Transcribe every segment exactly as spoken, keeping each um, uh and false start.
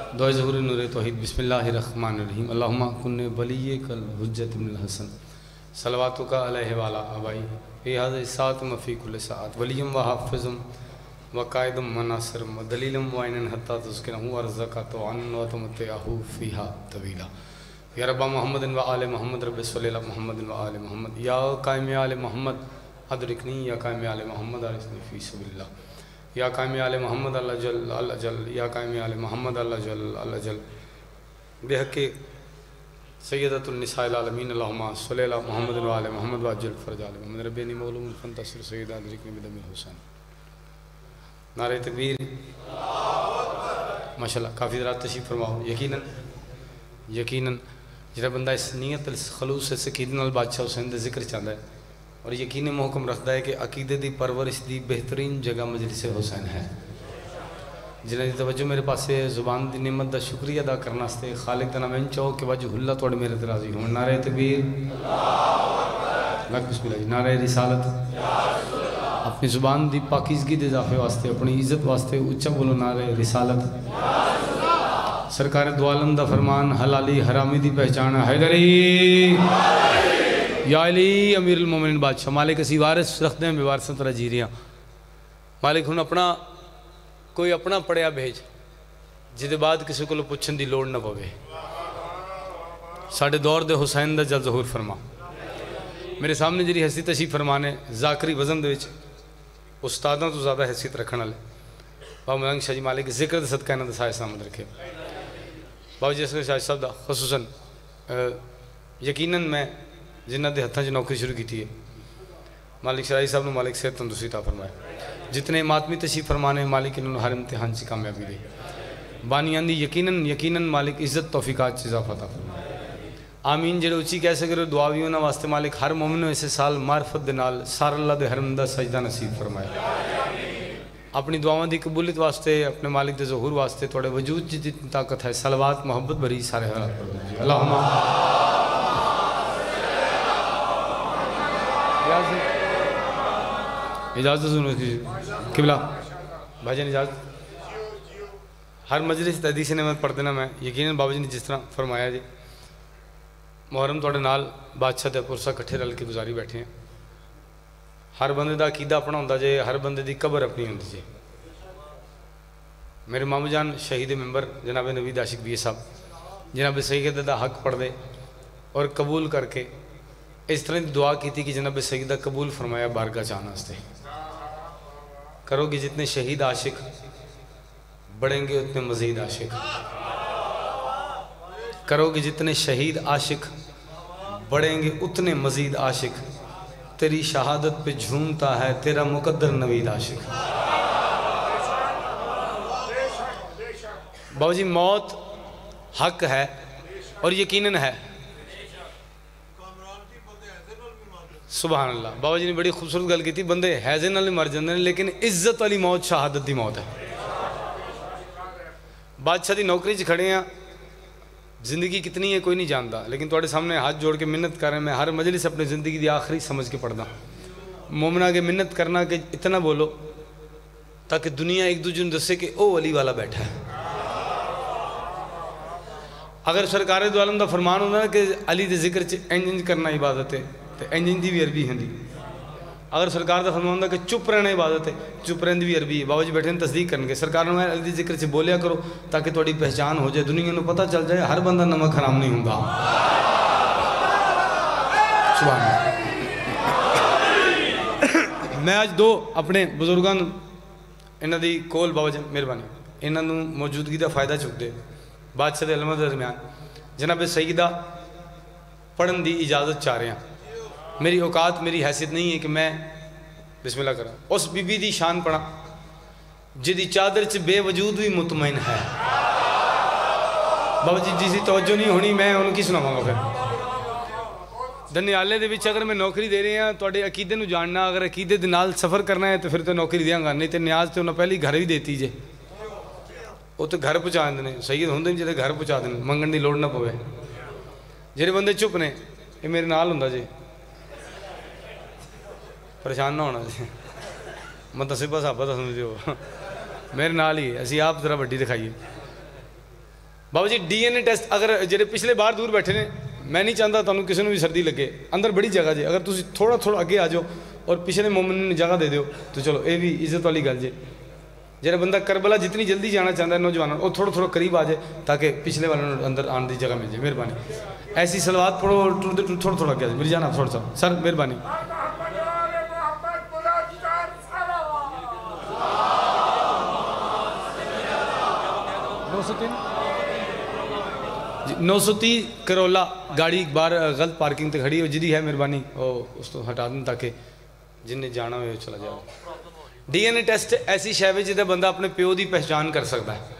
دعائے ظہور نور توحید بسم اللہ الرحمن الرحیم اللہم کن ولیک الحجت بن الحسن صلواتک علیہ والا آبائی فی هذا الساعۃ وفی کل ساعۃ ولیم و حافظم و قائدم و ناصرم و دلیلم و عینن حتی تسکنہ ورزقہ عنہ و تمتعہ فیہا طویلا یا رب محمد و آل محمد رب صلی اللہ محمد و آل محمد یا قائم آل محمد ادرکنی یا قائم آل محمد ارسنی فی سبیل اللہ یا قائم آل محمد اللہ جل اللہ جل یا قائم آل محمد اللہ جل اللہ جل بحق سیدۃ النساء العالمین اللہم صلی اللہ محمد و آل محمد واجل فرج آل محمد ربینی مولوم فانتصر سیدہ ادرکنی بدم الحسین نعرہ تکبیر ماشاءاللہ کافی ذرات تشریف فرماؤ یقیناً یقیناً جڑا بندہ اس نیت خلوص سے عقیدے نال بادشاہ حسین دے ذکر چاہتا ہے اور یقین محکم رکھتا ہے کہ عقیدے دی پرورش دی بہترین جگہ مجلس حسین ہے جنہیں دی توجہ میرے پاس زبان دی نعمت دا شکریہ ادا کرنا ستے خالق دا نام ان چاہو کہ وجہ اللہ توڑ میرے ترازی ہوں نعرہ تکبیر لگ بسم اللہ جی نعرہ رسالت اپنی زبان دی پاکیزگی دے اضافے واسطے اپنی عزت واسطے اچھا بولو نعرہ رسالت سرکار دو عالم دا فرمان حلالی حرامی دی پہچان حیدری یا علی امیر المومنین بادشاہ مالک اسی وارث رکھ دیں بے وارثاں طرح جی رہے ہیں مالک ہن اپنا کوئی اپنا پڑیا بھیج جدے بعد کسی کو پوچھن دی لوڑ نہ پوے ساڑھے دور دے حسین دا جل ظہور فرما میرے سامنے جری حیثیت تشریف فرمانے ذاکری وزن دے وچ استاداں تو زیادہ حیثیت رکھنا لے بابا ملنگ شاہ جی مالک ذکر دے صدقہ انہاں دا سائے سامد رکھے بابا جی اسکر شاہ صاحب دا خصوصاً یقیناً میں جنہ دے ہتھاں جو نوکری شروع کی تھی ہے مالک شرائی صاحب نے مالک صحت تندرستی عطا فرمائے جتنے ماتمی تشریف فرمانے مالک انہوں نے ہر امتحان سے کامیابی دے بانیان دی یقیناً یقیناً مالک عزت توفیقات چیزا عطا فرمائے آمین جڑے اچھی کیسے کرو دعاویوں نہ واسطے مالک ہر مومنوں اسے سال معرفت دے نال سار اللہ دے حرم دا سجدہ نصیب فرمائے اپنی دعاواں دی قبولیت واسطے اپنے مالک دے ظہور واسطے تھوڑے وجود جتنی طاقت ہے صلوات محبت بھری سارے حالات پر دیجیے اللہم اجازت سنو قبلہ بھائی جان اجازت ہر مجلس حدیث نعمت پڑھ دینا میں یقیناً بابا جی نے جس طرح فرمایا جی محرم توڑے نال بادشاہ دے پرسہ کٹھے رل کے گزاری بیٹھے ہیں ہر بندے دا عقیدہ اپنا ہوندہ جے ہر بندے دی قبر اپنی ہوندی جے میرے مامو جان شہید ممبر جناب نوید عاشق بی صاحب جناب سید دا حق پڑھ دے اور قبول کر کے اس طرح دعا کی تھی کہ جناب سیدہ قبول فرمایا بارگاہ جانا استے کرو گے جتنے شہید عاشق بڑھیں گے اتنے مزید عاشق کرو گے جتنے شہید عاشق بڑھیں گے اتنے مزید عاشق تیری شہادت پہ جھومتا ہے تیرا مقدر نوید عاشق بابا جی موت حق ہے اور یقیناً ہے سبحان اللہ بابا جی نے بڑی خوبصورت گل کی تھی بندے حیضے نال مر جاندے ہیں لیکن عزت والی موت شہادت دی موت ہے بادشاہ دی نوکری چ کھڑے ہیں زندگی کتنی ہے کوئی نہیں جانتا لیکن تواڈے سامنے ہاتھ جوڑ کے منت کر رہے ہیں میں ہر مجلس اپنی زندگی دی آخری سمجھ کے پڑھدا مومنہ کے منت کرنا کہ اتنا بولو تاکہ دنیا ایک دوسرے نے دسے کہ او علی والا بیٹھا ہے اگر سرکار دو عالم دا فرمان ہوتا ہے کہ علی دے ذکر چ انج انج کرنا عبادت ہے تو انجن دی بھی عربی ہندی اگر سرکار دا فرمان ہوتا ہے کہ چپ رہنا عبادت ہے چپ رہن دی بھی عربی ہے بابا جی بیٹھے ہیں تصدیق کرنگے سرکار نے علی دی ذکر سے بولیا کرو تاکہ توڑی پہچان ہو جائے دنیا نے پتہ چل جائے ہر بندہ نمک حرام نہیں ہوں گا سبحان اللہ میں آج دو اپنے بزرگان انہاں دی کول بابا جی مہربانی انہاں نوں موجودگی دا فائدہ چک دے بادشاہ دے علمہ درمیان جناب سیدہ پڑھن دی اجازت چاہ رہے ہیں میری اوقات میری حیثیت نہیں ہے کہ میں بسم اللہ کرا اس بی بی دی شان پڑھا جدی چادر چ بے وجود بھی مطمئن ہے بابا جی جیسی توجہ نہیں ہونی میں ان کی سناواں گا پھر دنیالے دے وچ اگر میں نوکری دے رہے ہیں توڑے عقیدے نو جاننا اگر عقیدے دے نال سفر کرنا ہے تو پھر تو نوکری دیاں گا نہیں تو نیاز تو انہوں پہلی گھر بھی دیتی جے وہ تو گھر پہنچا دینے سید ہوندے جے گھر پہنچا دینے منگن دی لوڑ نہ پوے جڑے بندے چپ نے یہ میرے نال ہوندا جے پریشان نہ ہونا جی متصبہ صحابہ تو سمجھتے ہو میرے نال ہی اسی آپ ذرا بڑی دکھائیے Baba ji D N A test अगर जेडे पिछले बाहर दूर बैठे ने, मैं नहीं चाहता तुहानू किसी भी सर्दी लगे, अंदर बड़ी जगह जे, अगर तुम थोड़ा थोड़ा अगे आ जाओ और पिछले मोमिन ने जगह दे दो तो चलो ये भी इज्जत वाली गल जे। जो बंदा करबला जितनी जल्दी जाना चाहता है नौजवानों, वो थोड़ा थोड़ा करीब आ जाए ताकि पिछले वाले अंदर आने की जगह मिल जाए। मेहरबानी ऐसी सलवात पढ़ो, थोड़ा थोड़ा अगे मिल जाना थोड़ा सा सर, मेहरबानी। नौ सौ तीन नौ सौ तीस करोला गाड़ी बाहर गलत पार्किंग से खड़ी है, जिदी है मेहरबानी और उस तो हटा दें ताकि जिन्हें जाना हो चला जाए। डी एन ए टेस्ट ऐसी शै है जिसे बंदा अपने प्यो की पहचान कर सकता है।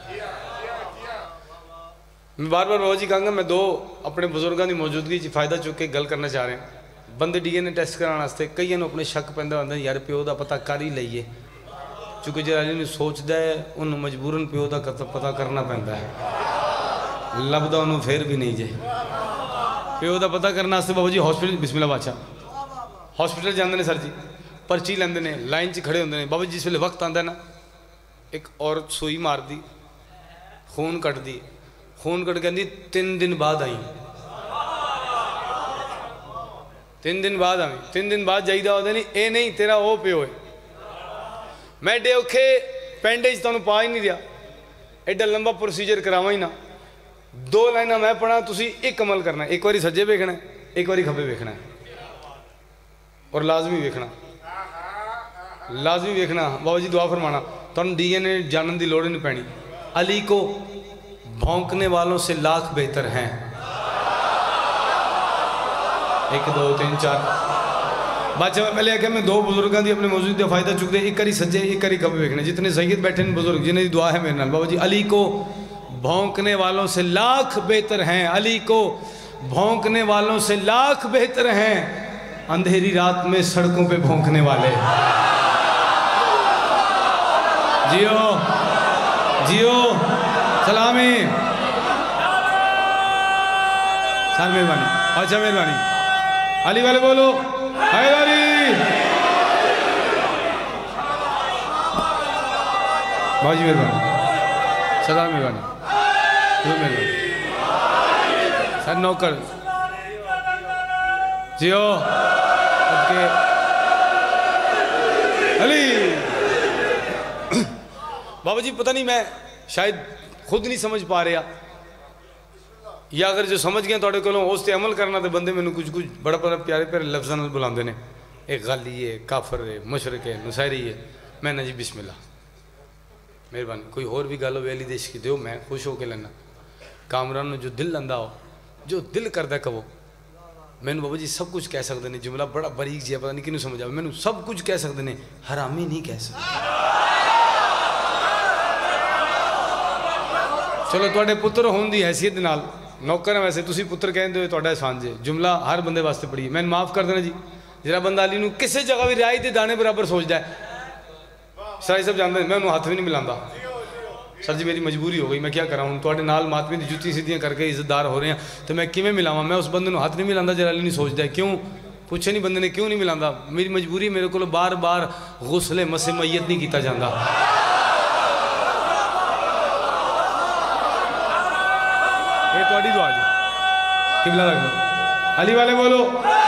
मैं बार बार बाबा जी कहूँगा, मैं दो अपने बजुर्गों की मौजूदगी फायदा चुक के गल करना चाह रहे हैं। बंदे डी एन ए टेस्ट कराने कई अपने शक पैदा होता यार प्यो का पता कर ही लीए, चूँकि जो अली सोचता है उन्होंने मजबूरन प्यो का पता करना पैंदा है, लभदा उन्होंने फिर भी नहीं जे। प्यो का पता करने बाबा जी हॉस्पिटल बिस्मिल्लाह बादशाह हॉस्पिटल जाते हैं सर जी, पर्ची लेंदे ने, लाइन च खड़े होंदे ने। बाबा जी जिस वेले वक्त आता है ना, एक औरत सूई मारदी, खून कटदी, खून कट कहती तीन दिन बाद आई, तीन दिन बाद आई, तीन दिन बाद जाइदा होता नहीं, ये नहीं तेरा वो प्यो है। मैं एडे औखे पेंडे तुहानू पा ही नहीं दिया, एडा लंबा प्रोसीजर करावा ही ना। दो लाइना मैं पढ़ा, तुसी एक अमल करना, एक बारी सज्जे वेखना, एक बारी खब्बे वेखना और लाजमी वेखना, लाजमी वेखना। बाबा जी दुआ फरमाना, तुहानू डी एन ए जानने की लोड़ नहीं पैनी। अली को भौंकने वालों से लाख बेहतर हैं। एक दो तीन चार बादशाह में पहले आख्या मैं दो बुजुर्गों की अपने मौजूद का फायदा चुकते, एक बारी सज्जे एक बारी खब्बे वेखने। जितने सैयद बैठे हैं बुजुर्ग जिन्हें दुआ है मेरे नाल, बाबा जी अली को भौंकने वालों से लाख बेहतर हैं, अली को भौंकने वालों से लाख बेहतर हैं, अंधेरी रात में सड़कों पे भौंकने वाले। जियो जियो सलामी सर, मेहरबानी अच्छा मेहरबानी, अली वाले बोलो हैदरी। बाजी मेहरबानी सदा मेहरबानी मेहरबानी सर, नौकर जियो ओके अली। बाबा जी पता नहीं मैं शायद खुद नहीं समझ पा रहा, या अगर जो समझ गया थोड़े को उस पर अमल करना, तो बंदे मैंने कुछ कुछ बड़ा बड़ा प्यारे प्यारे लफ्ज़ों में बुलाते हैं, एक गाली है, काफर है, मुशरक है, नुसैरी है। मैं ना जी बिस्मिल्लाह मेहरबानी, कोई और भी गल हो अली देश की दो, मैं खुश होकर लेना। कामरान जो दिल लंदा हो, जो दिल करता कहो। मैनू बाबा जी सब कुछ कह सकते हैं, जुमला बड़ा बरीक जी पता नहीं किनू समझ आए, मैनू सब कुछ कह सकते हैं, हरामी नहीं कह सकते। चलो तुहाडे पुत्र होने की हैसियत नाल नौकर है, वैसे तुसी पुत्र कहते हो तुहाडा एहसान जे, जुमला हर बंदे वास्ते पढ़ी। मैंने माफ़ कर देना जी, जरा बंदा अली नूं किसी जगह भी रियाई के दाने बराबर सोचता है, सराई सब जानते हैं, मैं उन्होंने हाथ भी नहीं मिलाता। सर जी मेरी मजबूरी हो गई, मैं क्या करा हूँ, तुहाडे नाल मातमी की जुत्ती सीधियाँ करके इज्जतदार हो रहे हैं, तो मैं किवें मिलावां। मैं उस बंदे नूं हाथ नहीं मिलाता जरा अली नहीं सोचता है, क्यों पूछे नहीं बंदे ने क्यों नहीं मिलाता। मेरी मजबूरी, मेरे को बार बार गुस्ले मसे मैयत नहीं किया जाता। ये तुहाडी दुआ जी, किबला रखो अली वाले बोलो।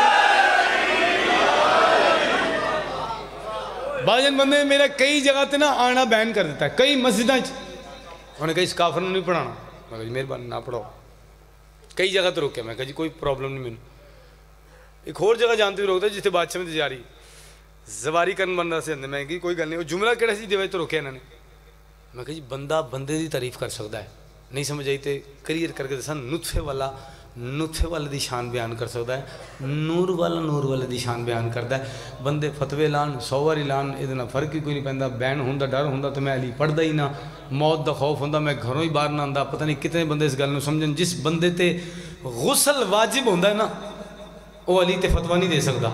बाजन बंदे मेरा कई जगह ते ना आना बैन कर देता है, कई मस्जिदों उन्हें कहीं काफर नहीं पढ़ाना, मैं कहा जी मेहरबानी ना पढ़ाओ। कई जगह तो रोके, मैं कहा जी कोई प्रॉब्लम नहीं मैनू। एक होर जगह जानते हुए रोकता जिथे बादशाह में तजारी जवारी करन बंदा से अंदर, मैं कि कोई गल नहीं, वो जुमला किहड़ा सी जिहदे तो रोके इन्होंने। मैं कहा जी बंदा बंदे की तारीफ कर सकता है, नहीं समझ आई तो क्लियर करके दसा। नुत्फे वाला नुत्फे वाले की शान बयान कर सकता है, नूर वाला नूर वाले की शान बयान करता है। बंदे फतवे लान सौ बारी लान, ये फर्क ही कोई नहीं पैंदा। बैन होंदा डर होंदा तो मैं अली पढ़दा ही ना, मौत का खौफ होंदा मैं घरों ही बाहर ना आंदा। पता नहीं कितने बंदे इस गल समझन, जिस बंदे ते गुसल वाजिब होंदा है ना, वो अली ते फतवा नहीं दे सकता।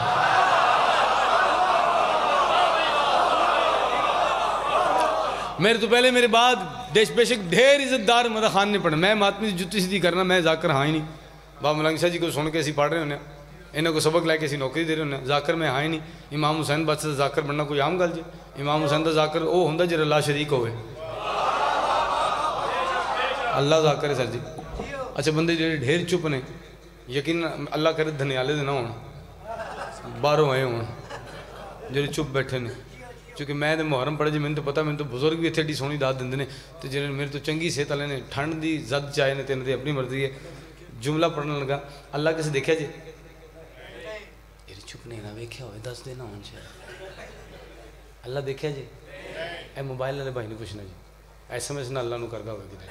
मेरे तो पहले मेरे बाद देश बेशक ढेर इज्जतदार मदा खान ने पढ़ा, मैं मातमी जुत्ती सीधी करना, मैं जाकर हाँ ही नहीं। बाबा मलंग शाह जी को सुन के असी पढ़ रहे होंगे, इन्हों को सबक लैके असी नौकरी दे रहे होंगे, जाकर मैं हाँ ही नहीं। इमाम हुसैन बादशाह जाकर बनना कोई आम गल जी? इमाम हुसैन का जाकर वो होंगे जो अल्लाह शरीक होवे। اللہ دا کرے سر جی اچھا بندے جڑے ڈھیر چپ نے یقین اللہ کرے دھنیالے دے نہ ہونا باہروں آئے ہوں جڑے چپ بیٹھے نے چونکہ میں تے محرم پڑھے جی میں تو پتا میں تو بزرگ بھی اتنے ایڈی سونی داد دے نے تو جنہیں میرے تو چنگی صحت والے نے ٹھنڈ دی زد چاہے نے تین دی اپنی مرضی ہے جملہ پڑھنے لگا اللہ کسے دیکھا جی یہ چپ نہیں نہ ویکھیا ہوئے دس دینا ہون چاہے اللہ دیکھا جی اے موبائل والے بھائی نے پوچھنا جی ایس ایم ایس نہ اللہ نو کردا ہوئے کدھر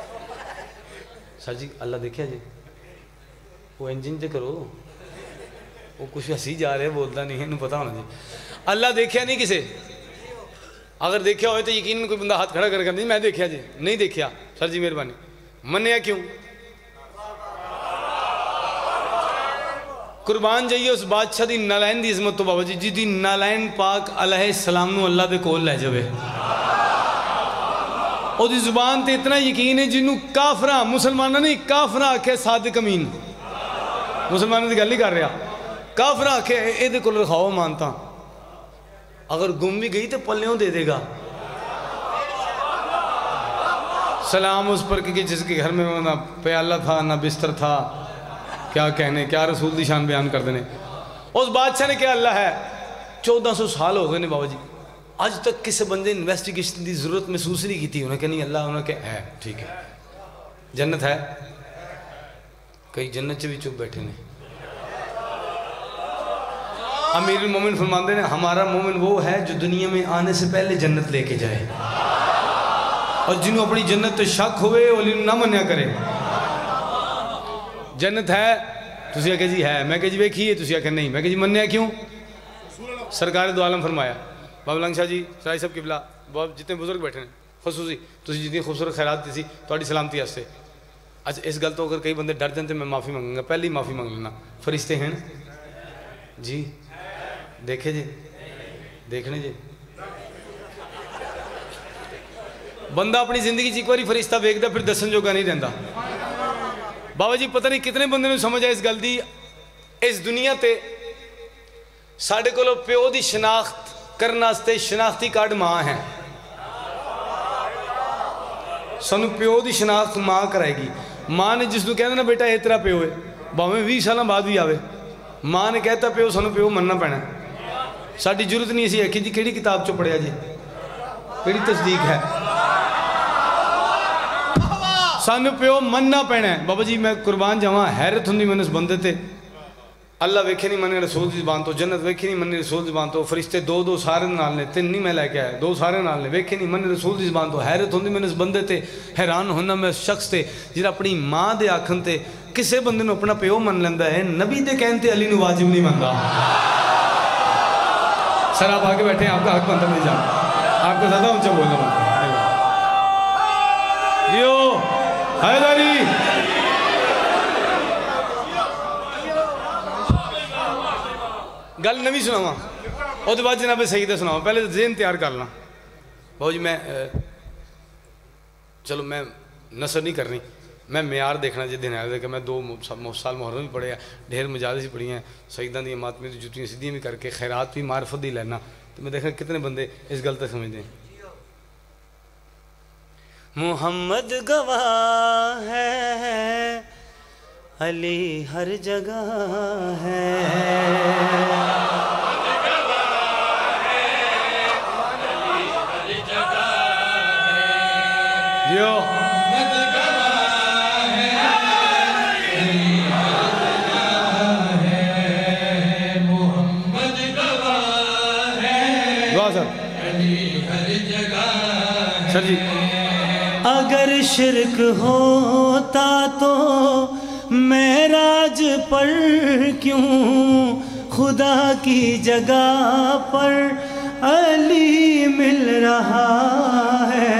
سر جی اللہ دیکھا جی وہ انجن تے کرو وہ کچھ ہسی جا رہے بولتا نہیں ہے انہوں پتا ہونا جی اللہ دیکھیا نہیں کسے اگر دیکھیا ہوئے تو یقین کوئی بندہ ہاتھ کھڑا کر کر نہیں میں دیکھیا جی نہیں دیکھیا سر جی مہربانی منیا کیوں قربان جائیے اس بادشاہ دی نالائن دی عظمت تو بابا جی جی دی نالائن پاک علیہ السلام نو اللہ دے کول لے جاوے اور دی زبان تے اتنا یقین ہے جنہوں کافرہ مسلمانہ نہیں کافرہ آکھے صادق امین مسلمانہ دی گل نہیں کر رہا کافرہ آکھے اے دے کول رکھاؤ مانتا اگر گم بھی گئی تو پلیوں دے دے گا سلام اس پر کہ جس کے گھر میں نہ پیالہ تھا نہ بستر تھا کیا کہنے کیا رسول دی شان بیان کر دینے اس بادشاہ نے کیا اللہ ہے چودہ سو سال ہو گئے نے بابا جی آج تک کسی بندے انویسٹیگیشن دی ضرورت محسوس نہیں کی تھی انہیں کہ نہیں اللہ انہیں کہ ہے ٹھیک ہے جنت ہے کئی جنت سے بھی چپ بیٹھے نے امیر المومن فرماندے نے ہمارا مومن وہ ہے جو دنیا میں آنے سے پہلے جنت لے کے جائے اور جنہوں اپنی جنت تو شک ہوئے وہ نہ منیا کرے جنت ہے تسی آکے جی ہے میں کہ جی ویکھیے تسی آکے نہیں میں کہ جی منیا کیوں سرکار دو عالم فرمایا بابا لنگ شاہ جی سرائی صاحب قبلہ بہت جتنے بزرگ بیٹھے ہیں خصوصی تسی جتنی خوبصورت خیرات تھی تھوڑی سلامتی آستے اچھا اس گل تو اگر کئی بندے ڈر جانتے میں معافی مانگوں گا پہلے ہی معافی مانگ لینا فرشتے ہیں جی دیکھے جی دیکھنے جی بندہ اپنی زندگی ایک باری فرشتہ ویکھدا پھر دسن جو گا نہیں رہندا بابا جی پتہ نہیں کتنے بندے نے سمجھا اس گل دی اس دنیا تے ساڑھے کو لو پیو دی شناخت کرنا ستے شناختی کارڈ ماں ہیں سنو پیو دی شناخت ماں کرائے گی ماں نے جس نے کہنا نا بیٹا یہ تیرا پیو ہے باویں بھی سالہ بعد بھی آوے ماں نے کہتا پیو سنو پیو مننا پینا ساڑھی ضرورت نہیں اسی ہے کہ جی کیڑی کتاب چو پڑھیا جی کیڑی تصدیق ہے سانو پیو مننا پینا ہے بابا جی میں قربان جاواں حیرت ہوندی میں نے اس بندے تے اللہ ویکھے نہیں مننے رسول دی زبان تو جنت ویکھے نہیں مننے رسول دی زبان تو فرشتے دو دو سارے نال نے تین نہیں میں لے کے آیا دو سارے نال نے ویکھے نہیں مننے رسول دی زبان تو حیرت ہوندی میں نے اس بندے تے حیران ہونا میں اس شخص تے جڑا اپنی ماں دے آکھن تے کسے بندے نو اپنا پیو من لیندا ہے نبی دے کہن تے علی نو واجب نہیں مندا سر آپ آگے بیٹھے ہیں آپ کا حق بنتا نہیں جانا آپ کو زیادہ اونچا بولنا بنتا جیو حیدری گل نوی سناواں اور تو بعد جناب سیدہ سناواں پہلے ذہن تیار کر لنا بہو جی میں چلو میں نثر نہیں کرنی میں معیار دیکھنا جی دن آئے کہ میں دو سال محرم بھی پڑھے ہیں ڈھیر مجالس بھی پڑھی ہیں سیدہ دی ماتمی دی جوتیاں سیدھیاں بھی کر کے خیرات بھی معرفت دی لینا تو میں دیکھنا کتنے بندے اس گل تک سمجھ دیں محمد گواہ ہے علی ہر جگہ ہے جیو سر جی اگر شرک ہوتا تو معراج پر کیوں خدا کی جگہ پر علی مل رہا ہے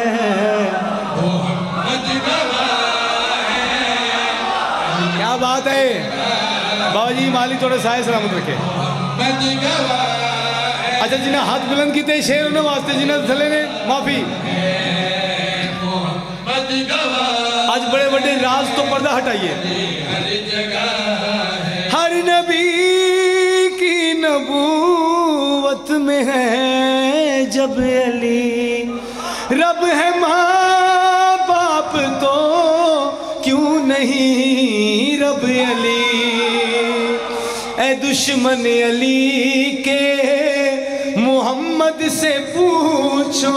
محمد گواہ ہے کیا بات ہے بابا جی مالی تھوڑے سائے سلامت رکھے محمد گواہ ہے اچھا جنہیں ہاتھ بلند کیتے شیر انہیں واسطے جنہیں تھلے نے معافی آج بڑے بڑے راز تو پردہ ہٹائیے ہر نبی کی نبوت میں ہے جب علی رب ہے ماں باپ تو نہیں رب علی، اے دشمن علی کے محمد سے پوچھو،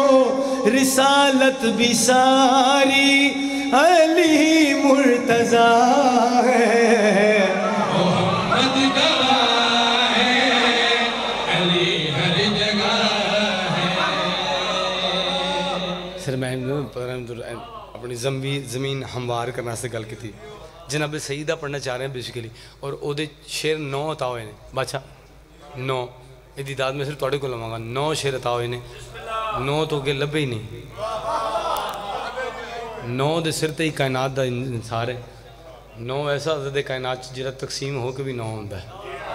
رسالت بھی ساری علی مرتضیٰ ہے، محمد گواہ ہے، علی ہر جگہ ہے۔ سر میں اپنی زمین ہموار کرنا سے گل کی تھی، جناب سیدہ پڑھنا چاہ رہے ہیں بیسیکلی، اور او دے شیر نو عطا ہوئے نے بادشاہ، نو ادیداد میں صرف توڑے کو لواں گا، نو شیر عطا ہوئے نے، نو تو کہ لبے ہی نہیں، نو دے سر تے ہی کائنات دا انصار ہے، نو ایسا عدد کائنات جرا تقسیم ہو کے بھی نو ہوندہ ہے،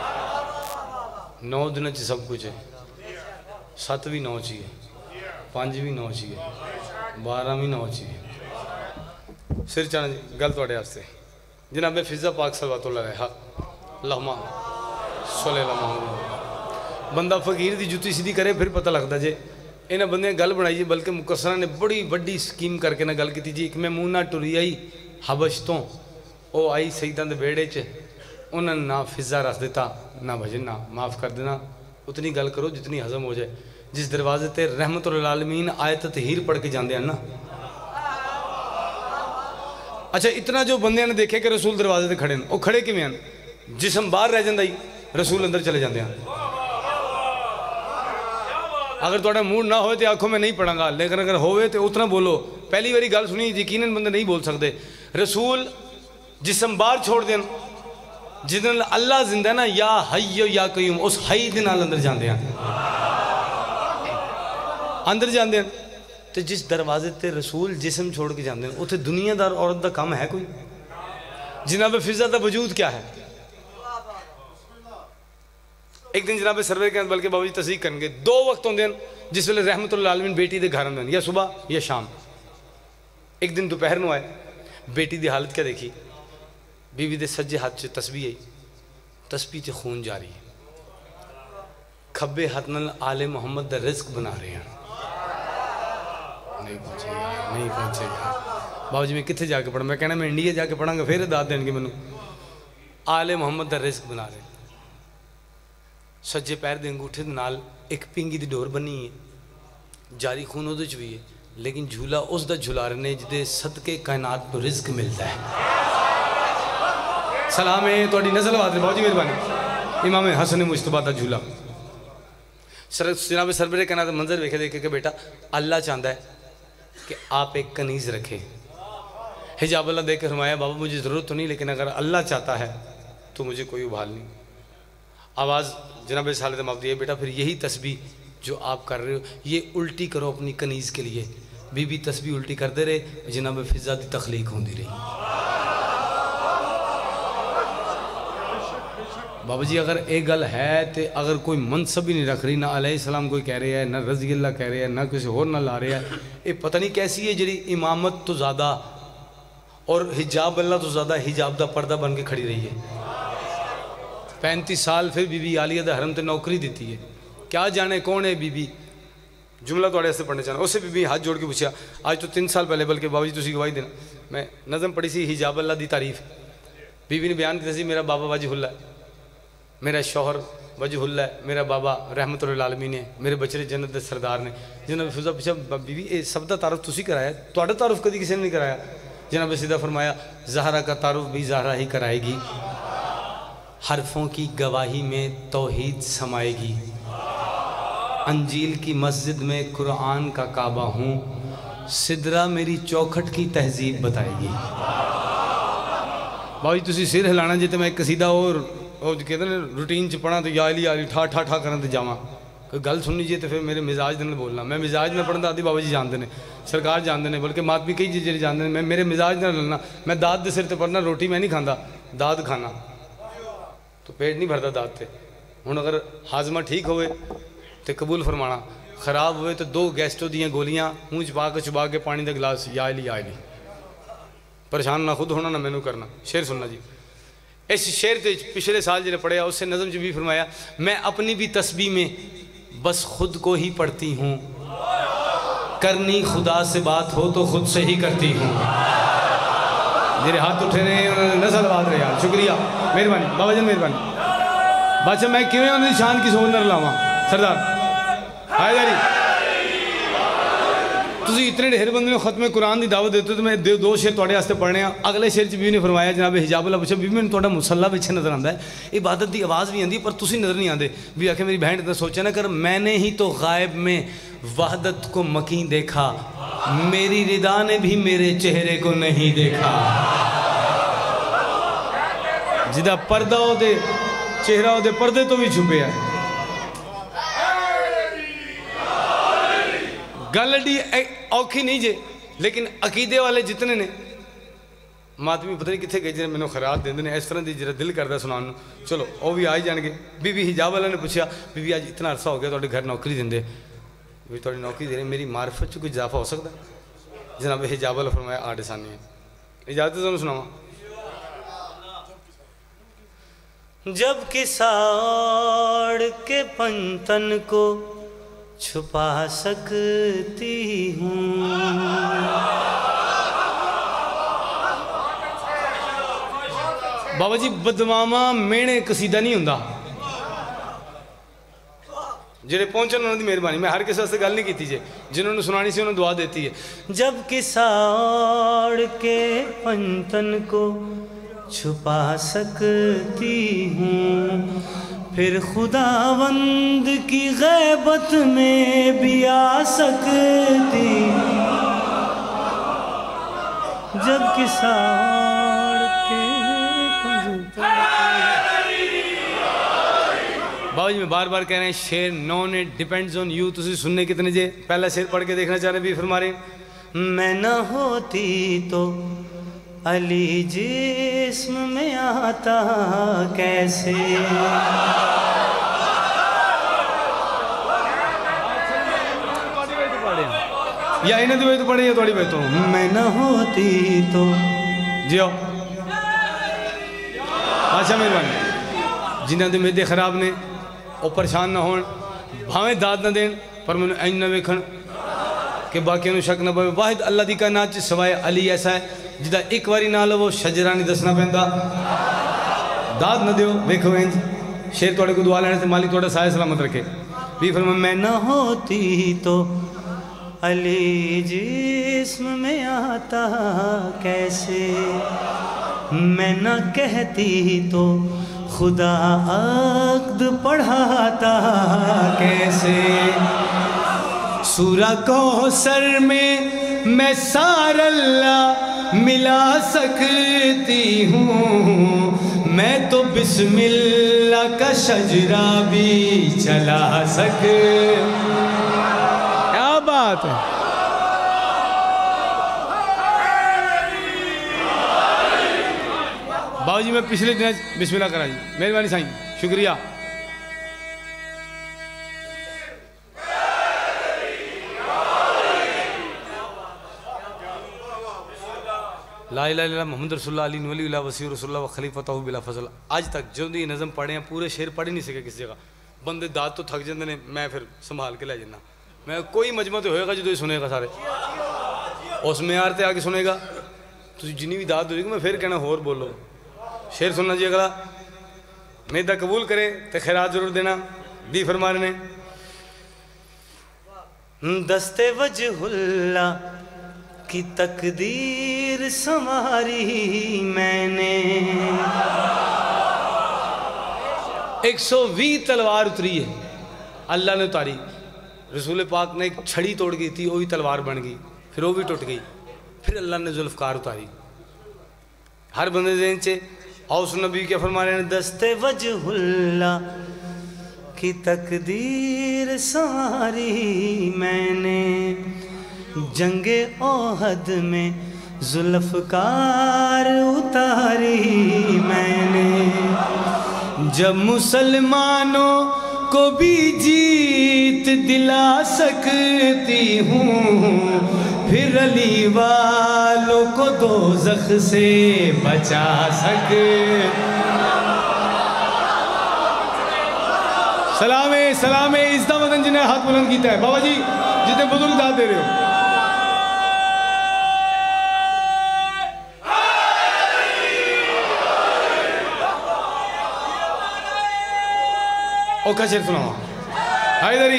نو دن چ سب کچھ ہے، سات بھی نو چاہیے، پانچ بھی نو چاہیے، بارہ بھی نو چاہیے۔ سر چانا جی گل توڑے آپ سے جناب فضا پاک صلوات اللہ علیہ اللہم صلی اللہ محمد، بندہ فقیر دی جوتی سیدھی کرے پھر پتہ لگتا جے انہیں بندے گل بنائی جی، بلکہ مکسرہ نے بڑی بڑی سکیم کر کے نہ گل کی تھی جی۔ ایک میمونہ ٹری آئی حبش تو او آئی سیدان دے بیڑے چ، انہوں نے نہ فضا رکھ دیتا نہ بھجن، نہ معاف کر دینا، اتنی گل کرو جتنی ہضم ہو جائے۔ جس دروازے تے رحمت العالمین آیت تطہیر پڑھ کے جاندے ہیں نا، اچھا اتنا جو بندے نے دیکھے کہ رسول دروازے تے کھڑے ہیں، وہ کھڑے کیویں ہیں؟ جسم باہر رہ جاندہ ہی رسول اندر چلے جاندے ہیں۔ اگر توڑا موڈ نہ ہوئے تو آنکھوں میں نہیں پڑھاں گا، لیکن اگر ہوئے تو اتنا بولو۔ پہلی باری گل سنی یقیناً بندے نہیں بول سکتے۔ رسول جسم باہر چھوڑ دیں، جدن اللہ زندہ ہے نا، یا حیو یا قیوم، اس حی دے نال اندر جاندے ہیں، اندر جاندے ہیں۔ تو جس دروازے تے رسول جسم چھوڑ کے جاندے ہیں، اتھے دنیا دار عورت دا کام ہے کوئی؟ جناب فضا دا وجود کیا ہے؟ ایک دن جناب سرور کے بلکہ بابا جی تصدیق کریں گے، دو وقت ہوندے ہیں جس ویلے رحمت اللہ عالمین بیٹی دے گھر میں، یا صبح یا شام۔ ایک دن دوپہر نو آئے، بیٹی دی حالت کیا دیکھی؟ بی بی دے سجے ہاتھ سے تسبیح آئی، تسبیح تے خون جاری ہے، کھبے ہاتھ نال آل محمد دا رزق بنا رہے ہیں۔ نہیں پہنچے گا، نہیں پہنچے گا۔ بابا جی میں کتھے جا کے پڑھا؟ میں کہنا میں انڈیا جا کے پڑھاں گا، پھر داد دیں گے میں نے۔ آل محمد دا رزق بنا رہے ہیں، سجے پیر دے انگوٹھے نال ایک پنگی دی ڈور بنی ہے، جاری خون ادھے چوئی ہے، لیکن جھولا اس دا جھولا رہنے جدے صدقے کائنات کو رزق ملتا ہے۔ سلام ہے توڑی نظر بات ہے بہت جی مہربانی۔ امام حسن مجتبیٰ دا جھولا، جناب سربرے کائنات منظر دیکھے دیکھے کہ بیٹا اللہ چاہتا ہے کہ آپ ایک کنیز رکھیں۔ حجاب اللہ دیکھ کر فرمایا بابا مجھے ضرورت تو نہیں، لیکن اگر اللہ چاہتا ہے تو مجھے کوئی ابھال نہیں۔ آواز جناب سالت مابدی ہے، بیٹا پھر یہی تسبیح جو آپ کر رہے ہو یہ الٹی کرو اپنی کنیز کے لیے۔ بی بی تسبیح الٹی کر دے رہے، جناب فضا دی تخلیق ہوندی رہی۔ بابا جی اگر ایک گل ہے تو اگر کوئی منصب ہی نہیں رکھ رہی، نہ علیہ السلام کوئی کہہ رہے ہیں، نہ رضی اللہ کہہ رہے ہیں، نہ کسی اور نہ لا رہے ہیں، یہ پتہ نہیں کیسی ہے جڑی امامت تو زیادہ اور حجاب اللہ تو زیادہ حجاب دا پردہ بن کے کھڑی رہی ہے۔ پینتیس سال پھر بی بی عالیہ دا حرم تے نوکری دیتی ہے، کیا جانے کون ہے بی بی؟ جملہ توڑے ایسے پڑھنے چاہنا۔ اسے بی بی ہاتھ جوڑ کے پوچھا، آج تو تین سال پہلے، بلکہ بابا جی تسی گواہی دینا، میں نظم پڑھی سی حجاب اللہ دی تعریف۔ بی بی نے بیان کی تھی میرا بابا وجہ اللہ ہے، میرا شوہر وجہ اللہ ہے، میرا بابا رحمت العالمین ہے، میرے بچے جنت دے سردار نے۔ جناب فضا پوچھا بی بی اے سب دا تعارف تسی کرایا، توڑا تعارف کدی کسی نے نہیں کرایا؟ جناب سیدھا فرمایا زہرا کا تعارف بھی زہرا ہی کرائے گی، حرفوں کی گواہی میں توحید سمائے گی، انجیل کی مسجد میں قرآن کا کعبہ ہوں، سدرہ میری چوکھٹ کی تہذیب بتائے گی۔ بھائی تسی سر ہلانا جی تو میں ایک قصیدہ اور کہتے ہیں روٹین چ پڑھا تو یا علی علی ٹھا ٹھا ٹھا کرنا تو جاواں، کوئی گل سننی جی تو پھر میرے مزاج دن بولنا، میں مزاج نہ پڑھنا آدھی بابا جی جانتے ہیں، سرکار جانتے ہیں، بلکہ مات بھی کئی جی جی جانتے ہیں، میں میرے مزاج نہ لڑنا، میں داد دے سر تے پڑھنا، روٹی میں نہیں کھانا، داد کھانا تو پیٹ نہیں بھرتا داد تے۔ ہوں اگر ہاضمہ ٹھیک ہوئے تو قبول فرمانا، خراب ہوئے تو دو گیسٹو دیاں گولیاں منہ چبا کے چبا کے پانی دا گلاس یا علی یا علی، پریشان نہ خود ہونا نہ مینوں کرنا۔ شعر سننا جی، اس شعر تے پچھلے سال جنہیں پڑھیا اس سے نظم جو بھی فرمایا، میں اپنی بھی تسبیح میں بس خود کو ہی پڑھتی ہوں، کرنی خدا سے بات ہو تو خود سے ہی کرتی ہوں، جیرے ہاتھ اٹھے رہے ہیں نسل بات رہے یار شکریہ مہربانی بابا جان مہربانی بادشاہ میں کیویں انہوں نے شان کی سون نہ لاواں سردار ہائے داری تسی اتنے ڈھیر بندے نے ختم قرآن دی دعوت دیتے تو میں دو شعر تواڈے واسطے پڑھنے ہیں اگلے شعر چ بیوی نے فرمایا جناب حجاب اللہ پوچھا بیوی میں تواڈا مصلی پیچھے نظر آندا ہے عبادت دی آواز بھی آندی پر تسی نظر نہیں آندے بھی آکھے میری بہن اتنا سوچا نہ کر میں نے ہی تو غائب میں وحدت کو مکین دیکھا میری ردا نے بھی میرے چہرے کو نہیں دیکھا جدا پردہ ہو دے چہرہ ہو دے پردے تو بھی چھپے ہے گلڈی اوکھی نہیں جے لیکن عقیدے والے جتنے نے ماتمی پتہ نہیں کتنے گئے جنہیں میں نے خیرات دیں دیں اس طرح دی جرہ دل کردہ سنانو چلو وہ بھی آئی جان گے بی بی حجاب والا نے پوچھا بی بی آج اتنا عرصہ ہو گیا تو گھر نوکری دیں دے بھی تو نوکری دے رہے میری معرفت چو کوئی اضافہ ہو سکتا ہے جناب حجاب والا فرمایا آٹھ سانی ہے اجازت سے سناوا جب کساڑ کے پنتن کو چھپا سکتی ہوں بابا جی بدماما مینے قصیدہ نہیں ہوندا جڑے پہنچن انہوں نے مہربانی میں ہر کسی سے گل نہیں کیتی جے جنہوں نے سنانی سے انہوں نے دعا دیتی ہے جب کساڑ کے پنتن کو چھپا سکتی ہوں پھر خداوند کی غیبت میں بھی آ سکتی جب کساڑ کے بابا جی میں بار بار کہہ رہے ہیں شعر نو نے ڈیپینڈز آن یو تسی سننے کتنے جے پہلا شعر پڑھ کے دیکھنا چاہ رہے بھی فرما رہے ہیں میں نہ ہوتی تو علی جسم میں آتا کیسے یا انہیں دوئے تو پڑھیں یا توڑی بیتوں میں نہ ہوتی تو جی ہو اچھا مہربانی جنہاں دے میدے خراب نے او پریشان نہ ہون بھاویں داد نہ دین پر میں نے این نہ ویکھن کہ باقی انہوں شک نہ پوے واحد اللہ دی کا ناچ سوائے علی ایسا ہے جدہ ایک واری نہ لو شجرانی دسنا پہندا داد نہ دیو ویکھو انج شیر توڑے کو دعا لینے سے مالی توڑا سائے سلامت رکھے بھی فرمائے میں نہ ہوتی تو علی جسم میں آتا کیسے میں نہ کہتی تو خدا عقد پڑھاتا کیسے سورہ کوثر میں میں سار اللہ ملا سکتی ہوں میں تو بسم اللہ کا شجرہ بھی چلا سکتی کیا بات ہے باو جی میں پچھلے دن بسم اللہ کرا جی مہربانی سائیں شکریہ لا الہ الا اللہ محمد رسول اللہ علی ولی اللہ وسیع رسول اللہ و خلیفتہ بلا فضل آج تک جو دی نظم پڑھے ہیں پورے شعر پڑھ نہیں سکے کسی جگہ بندے داد تو تھک جاندے نے میں پھر سنبھال کے لے جانا میں کوئی مجمع تو ہوئے گا جو سنے گا سارے اس میں آرتے آگے سنے گا تو جنہی بھی داد ہوئے گا میں پھر کہنا ہور بولو شعر سننا جی اگلا میدہ قبول کرے تو خیرات ضرور دینا دی فرما رہے دست وجہ اللہ کی تقدیر سنواری میں نے ایک سو وی تلوار اتری ہے اللہ نے اتاری رسول پاک نے ایک چھڑی توڑ گئی تھی وہ بھی تلوار بن گئی پھر وہ بھی ٹوٹ گئی پھر اللہ نے ذوالفقار اتاری ہر بندے ذہن سے اوس نبی کیا فرما رہے ہیں دست وجہ اللہ کی تقدیر سنواری میں نے جنگ احد میں ذوالفقار اتاری میں نے جب مسلمانوں کو بھی جیت دلا سکتی ہوں پھر علی والوں کو دوزخ سے بچا سکتی سلامے سلامے عزتہ مدن جنہیں ہاتھ بلند کیتا ہے بابا جی جتنے بزرگ داد دے رہے ہو اوکھا شیر سناؤ حیدری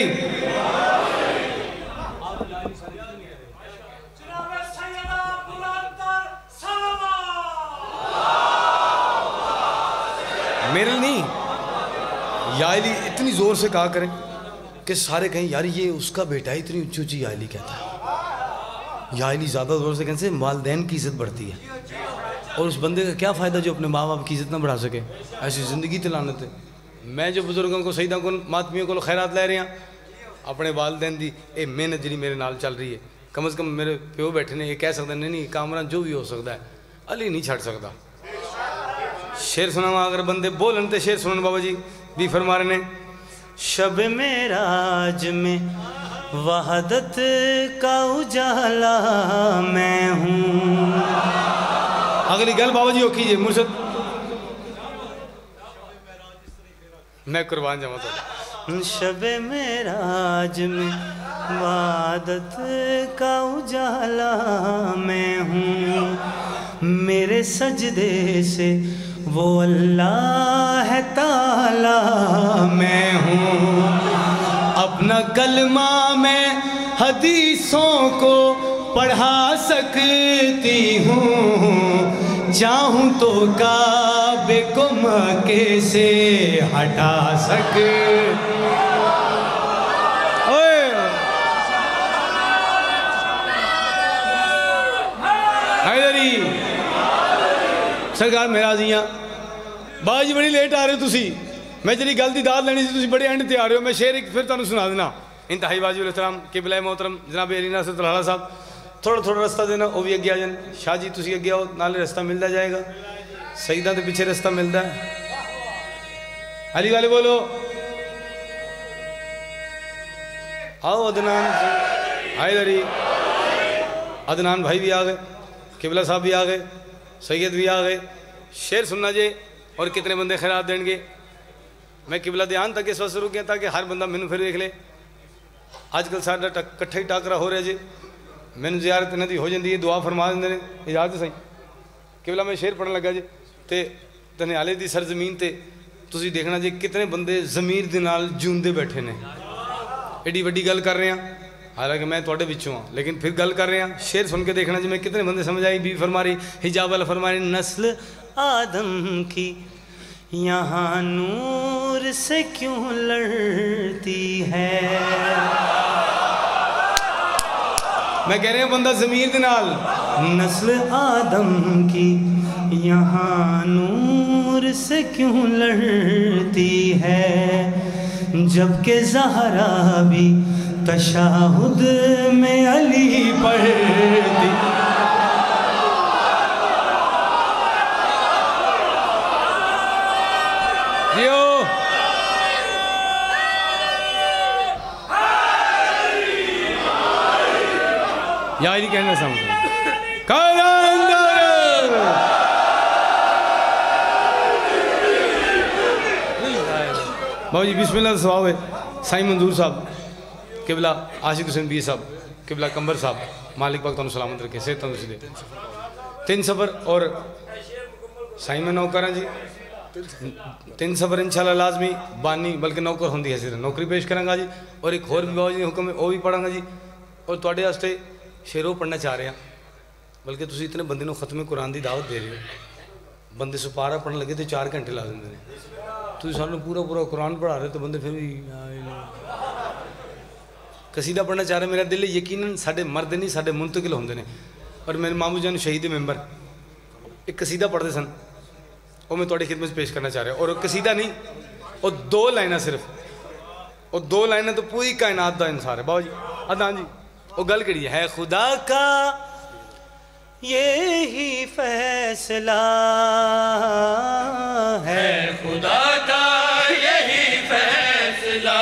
میرے نہیں یا علی اتنی زور سے کہا کریں کہ سارے کہیں یار یہ اس کا بیٹا ہے، اتنی اونچی اونچی یا علی کہتا ہے. یا علی زیادہ زور سے کہنے سے والدین کی عزت بڑھتی ہے، اور اس بندے کا کیا فائدہ جو اپنے ماں باپ کی عزت نہ بڑھا سکے. ایسی زندگی تلانت ہے. میں جو بزرگوں کو سیداں کو ماتمیوں کو خیرات لے رہے ہیں اپنے والدین دی اے محنت جی میرے نال چل رہی ہے. کم از کم میرے پیو بیٹھے نے یہ کہہ سکتا نہیں نہیں کامران جو بھی ہو سکتا ہے علی نہیں چھڑ سکتا. شیر سنا اگر بندے بولن تے شیر سنن بابا جی بھی فرما رہے ہیں. شب معراج میں وحدت کا اجالا میں ہوں. اگلی گل بابا جی ہو کیجئے مرشد میں قربان جاؤں تو. شب معراج میں وحدت کا اجالا میں ہوں. میرے سجدے سے وہ اللہ تعالی میں ہوں. اپنا کلمہ میں حدیثوں کو پڑھا سکتی ہوں. چاہوں تو کعبے کو مکے سے ہٹا سکتی. حیدری سرکار میرا جیاں بابا جی بڑی لیٹ آ رہے ہو تسی. میں جی گل دی داد لینی سی تسی بڑے اینڈ تے آ رہے ہو. میں شعر ایک پھر تانوں سنا دینا. انتہائی واجب الاحترام قبلہ محترم جناب علی ناصر طلحہ صاحب تھوڑا تھوڑا رستہ دینا وہ بھی اگے آ جان. شاہ جی تسی اگے آؤ نالے رستہ ملتا جائے گا. سیدہ تے پیچھے رستہ ملتا ہے. علی والے بولو آؤ. عدنان حیدری عدنان بھائی بھی آ گئے، قبلہ صاحب بھی آ گئے، سید بھی آ گئے. شعر سننا جے اور کتنے بندے خیرات دیں گے. میں قبلہ دھیان تک اس وقت رک گیا تاکہ ہر بندہ مینوں پھر دیکھ لے. آج کل سارا کٹھا ہی ٹاکرا ہو رہا جی. مینوں زیارت انہاں دی ہو جاندی ہے دعا فرما دیندے نے. اجازت صحیح قبلہ میں شعر پڑھن لگا جی تے تنیالے دی سرزمین تے تسی دیکھنا جی کتنے بندے ضمیر دے نال جوندے بیٹھے نے. ایڈی وڈی گل کر رہے ہیں حالانکہ میں تواڈے وچوں ہاں لیکن پھر گل کر رہے ہیں. شعر سن کے دیکھنا جی میں کتنے بندے سمجھ آئی. بی فرما رہی حجاب والا فرما رہی نسل آدم کی یہاں نور سے کیوں لڑتی ہے. میں کہہ رہے ہیں بندہ ضمیر دے نال نسل آدم کی یہاں نور سے کیوں لڑتی ہے. جبکہ زہرا بھی تشہد میں علی پڑھتی. یا علی کہنا سامنے کلندر بابا جی بسم اللہ سواب ہے. سائیں منظور صاحب قبلہ عاشق حسین بی صاحب قبلہ کمبر صاحب مالک پاک تانوں سلامت رکھے صحت تندرستی دے. تین سفر اور سائیں میں نوکر ہیں جی. تین سفر انشاءاللہ لازمی بانی بلکہ نوکر ہوندی ہے صرف نوکری پیش کریں گا جی. اور ایک اور بھی بابا جی حکم ہے وہ بھی پڑھاں گا جی. اور تواڈے واسطے شعروں پڑھنا چاہ رہے ہیں بلکہ تسی اتنے بندے نو ختم قرآن دی دعوت دے رہے ہو. بندے سپارہ پڑھن لگے تو چار گھنٹے لا دیں گے. تسی سانوں پورا پورا قرآن پڑھا رہے تو بندے پھر بھی قصیدہ پڑھنا چاہ رہے. میرا دل یقیناً ساڈے مرد نہیں ساڈے منتقل ہوندے نے. اور میرے مامو جان شہید ممبر ایک قصیدہ پڑھتے سن وہ میں تواڈی خدمت پیش کرنا چاہ رہا. اور قصیدہ نہیں وہ دو لائنیں صرف وہ دو لائنیں تو پوری کائنات دا انصار ہے. بابا جی ادان جی وہ گل کری ہے. خدا کا یہی فیصلہ ہے. خدا کا یہی فیصلہ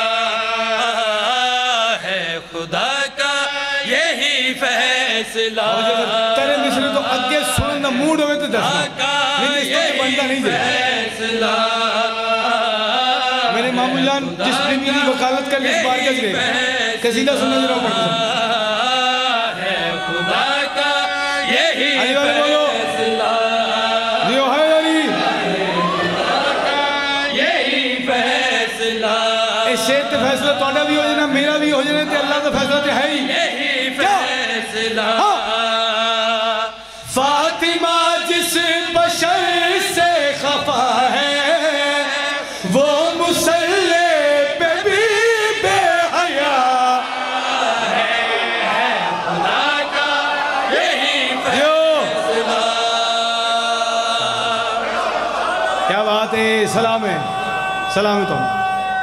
ہے. خدا کا یہی فیصلہ تیرے مصرے تو اگے سنن دا موڈ ہوئے تو دسنا نہیں اس کو بندہ نہیں دے. میرے مامو جان جس نے میری وکالت کر اس بار کے لئے قصیدہ سننے ضرور پڑھتے ہیں. علی والے بولو دیو ہے علی یہی فیصلہ फैसला فاطمہ جس بشر سے خفا ہے وہ مسلح پہ بھی بے حیا ہے خدا کا یہی فیصلہ کیا بات ہے سلام ہے سلام ہے تم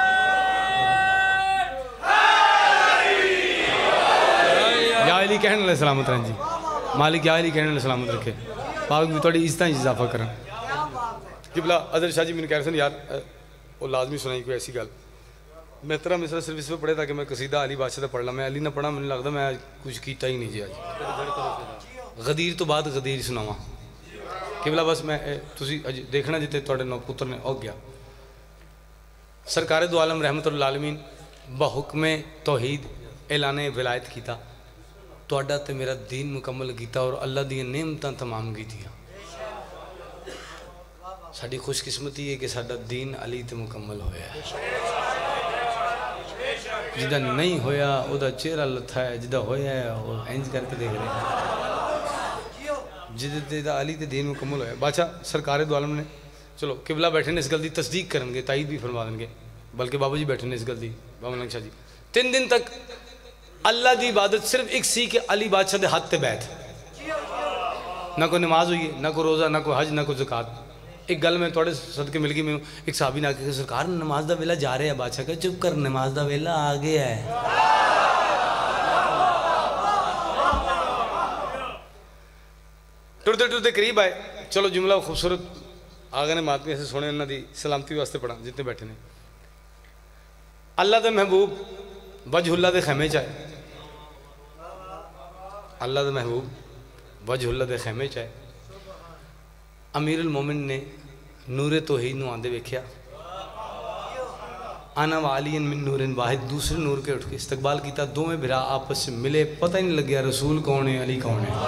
یا علی کہنے اللہ سلامت رہن جی مالک یا علی کہنے اللہ سلامت رکھے پاک بھی توڑی عزتاں اضافہ کریں قبلہ عدل شاہ جی میں نے کہہ رہا سن یار وہ لازمی سنائی کوئی ایسی گل میں ترہ مصرہ صرف اس پہ پڑھے تھا کہ میں قصیدہ علی بادشاہ پڑھ لا میں علی نہ پڑھا میں نے لگتا میں آج کچھ کیتا ہی نہیں جی آج غدیر تو بعد غدیر سناواں قبلہ بس میں تسی دیکھنا جتے توڑے نو پتر نے اوگ گیا سرکار دو عالم رحمت اللہ العالمین بحکم توحید اعلان ولایت کیتا توڑا تے میرا دین مکمل کیتا اور اللہ دی نعمتاں تمام کی تھیا ساڑی خوش قسمتی ہے کہ ساڑا دین علی تے مکمل ہویا ہے جدہ نہیں ہویا او دا چہرہ لتھا ہے جدہ ہویا ہے وہ اینج کر کے دیکھ رہے ہیں جدہ تے دا علی تے دین مکمل ہویا ہے بادشاہ سرکار دو عالم نے چلو قبلہ بیٹھے نے اس گل دی تصدیق کرن گے تائید بھی فرما دیں گے بلکہ بابا جی بیٹھے نے اس گل دی بابا ملک شاہ جی تین دن تک اللہ دی عبادت صرف ایک سی کہ علی بادشاہ دے ہاتھ تے بیٹھ نہ کوئی نماز ہوئی ہے نہ کوئی روزہ نہ کوئی حج نہ کوئی زکات ایک گل میں توڑے صدقے مل گئی میں ایک صحابی نے آکے کہ سرکار نماز دا ویلا جا رہے ہیں بادشاہ کہ چپ کر نماز دا ویلا آگے ہے ٹرتے ٹرتے قریب آئے چلو جملہ خوبصورت آگے نے ماتمی ایسے سونے انہا دی سلامتی واسطے پڑھا جتنے بیٹھے نے اللہ دے محبوب وجہ اللہ دے خیمے چاہے اللہ دے محبوب وجہ اللہ دے خیمے چاہے امیر المومن نے نور توحید نو آندے ویکھیا آنا وعلین من نور واحد دوسرے نور کے اٹھ کے استقبال کیتا دو میں بھرا آپس سے ملے پتہ ہی نہیں لگیا رسول کون ہے علی کون ہے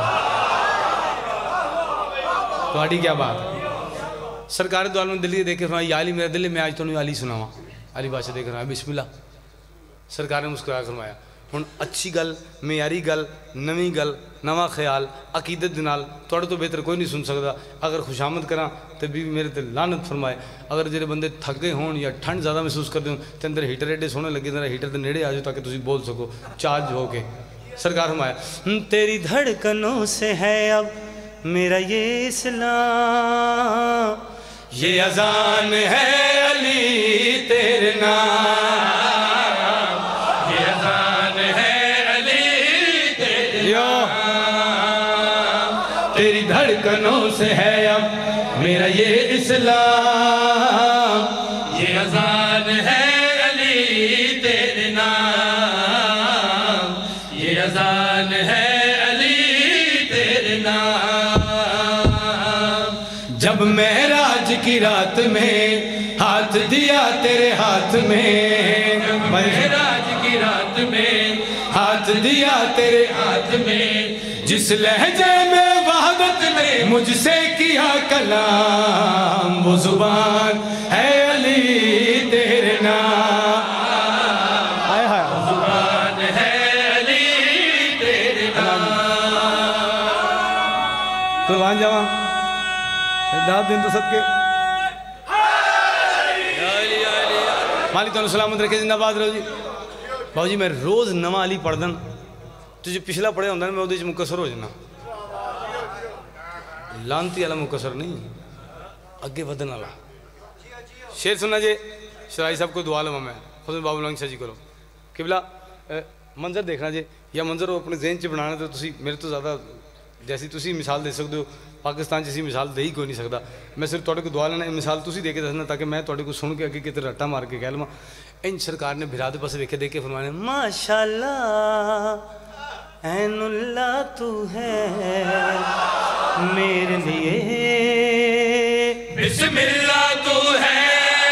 تو آڑی کیا بات ہے سرکار دو عالم دلی دیکھے فرمایا یا علی میرا دل میں آج تو نہیں علی سناوا علی بادشاہ دیکھ رہا ہے بسم اللہ سرکار نے مسکرا فرمایا ہن اچھی گل معیاری گل نویں گل نواں خیال عقیدت دنال توڑے تو بہتر کوئی نہیں سن سکتا اگر خوشامد کراں تو بھی میرے تے لعنت فرمائے اگر جڑے بندے تھکے ہون یا ٹھنڈ زیادہ محسوس کرتے ہوں تے اندر ہیٹر ایڈے سونے لگے ذرا ہیٹر تے نیڑے آ جاؤ تاکہ تسی بول سکو چارج ہو کے سرکار فرمایا تیری دھڑکنوں سے ہے اب میرا یہ اسلام یہ اذان ہے علی تیرے نام یہ اذان ہے علی تیرے نام تیری دھڑکنوں سے ہے اب میرا یہ اسلام یہ اذان ہے علی تیرے نام یہ اذان ہے علی تیرے نام جب معراج کی رات میں ہاتھ دیا تیرے ہاتھ میں معراج کی رات میں ہاتھ دیا تیرے ہاتھ میں جس لہجے میں وحدت نے مجھ سے کیا کلام وہ زبان ہے علی تیرے نام آئے ہائے زبان ہے علی تیرے نام قربان جاواں داد دن تو صدقے مالک تو سلامت رکھے زندہ باد رہو جی باو جی میں روز نواں علی پڑھ دن تو جو پچھلا پڑھے ہوندہ میں وہ مکسر ہو جانا لانتی علا مکسر نہیں اگے ودن علا شیر سننا جے شرائی صاحب کو دعا لما میں خود بابو لانگ شاہ جی کرو قبلہ منظر دیکھنا جے یا منظر وہ اپنے ذہن چ بنانا تو تسی میرے تو زیادہ جیسی تسی مثال دے سکتے ہو پاکستان جیسی مثال دے ہی کوئی نہیں سکتا میں صرف توڑے کو دعا لینا مثال تسی دے کے دسنا تاکہ میں توڑے کو سن کے اگے کتے رٹا مار کے کہہ لما ان سرکار نے بھرا دے پاسے دیکھے دیکھے فرمانے ماشاءاللہ عین اللہ تو ہے میرے لیے بسم اللہ تو ہے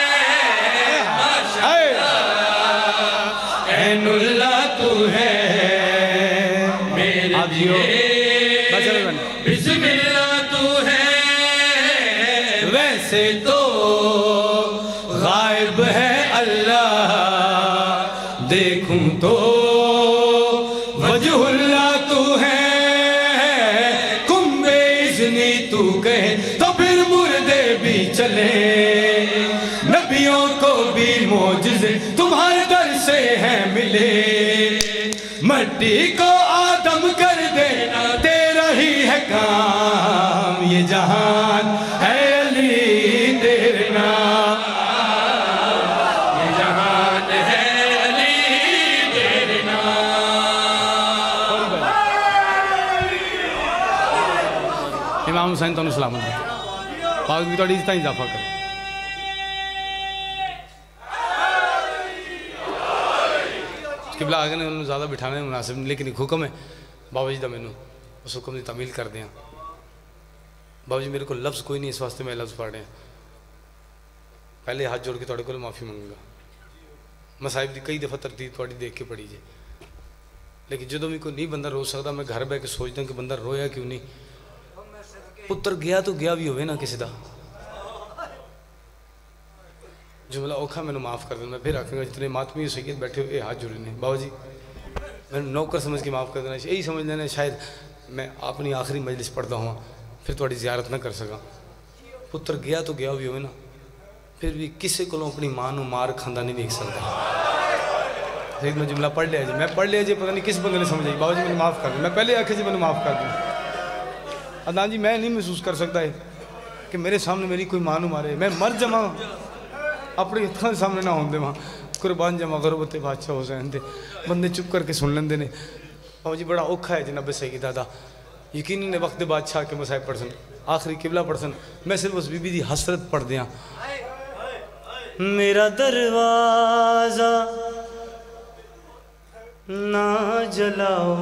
ماشاءاللہ عین اللہ تو ہے میرے لیے بسم اللہ تو ہے ویسے تو غائب ہے اللہ دیکھوں تو وجہ اللہ تو ہے ले, मट्टी को आदम कर देना तेरा ही है काम, ये जहान है अली तेरे नाम, ये जहान है अली तेरे नाम। इमाम हुसैन तुहानू सलामत है, पाक भी तुहाडी इज्जत इजाफा करे। किबला आगे ने उन्होंने ज़्यादा बिठाने में मुनासिब नहीं, लेकिन एक हुक्म है बाबा जी का, मैनू उस हुक्म की तामील कर दें। बाबा जी मेरे को लफ्ज़ कोई नहीं, इस वास्ते मैं लफ्ज़ पढ़ रहे हैं। पहले हाथ जोड़ के थोड़े को माफ़ी मंगूंगा, मसाहिब की कई दफ़ा तरतीब थोड़ी देख के पढ़ी जे, लेकिन जो भी कोई नहीं बंदा रो सकता, मैं घर बह के सोचता कि बंदा रोया क्यों नहीं। पुत्र गया तो गया भी होवे ना किसी का, जुमला औखा मैंने माफ़ कर देना। मैं फिर आखूँगा जितने मातमी सैयद बैठे हुए हाथ जुड़े ने, बाबा जी मैंने नौकर समझ के माफ़ कर देना, यही समझ लेना शायद मैं अपनी आखिरी मजलिस पढ़ता हुआ फिर थोड़ी ज़ियारत ना कर सका। पुत्र गया तो गया भी हो ना, फिर भी किसी को अपनी मां को मार खांदा नहीं देख सकता। फिर मैं जुमला पढ़ लिया जी, मैं पढ़ लिया जी, पता नहीं किस बंदे ने समझ आई। बाबा जी मैंने माफ़ कर दिया, मैं पहले आखे जी मैंने माफ़ कर दिया। अदान जी मैं नहीं महसूस कर सकता है कि मेरे सामने मेरी कोई मां मारे, मैं मर जावा अपने हथों सामने ना होंदे वहाँ, कुर्बान जमा गुरबत बादशाह हुसैन दे, बंदे चुप करके सुन लेंदे ने। बाबा जी बड़ा औखा है जनाब सैयद दादा, यकीनी ने वक्त बादशाह के मसाहिब पढ़ सन, आखिरी किबला पढ़ सन, मैं सिर्फ उस बीबी की हसरत पढ़ दिया। मेरा दरवाजा ना जलाओ,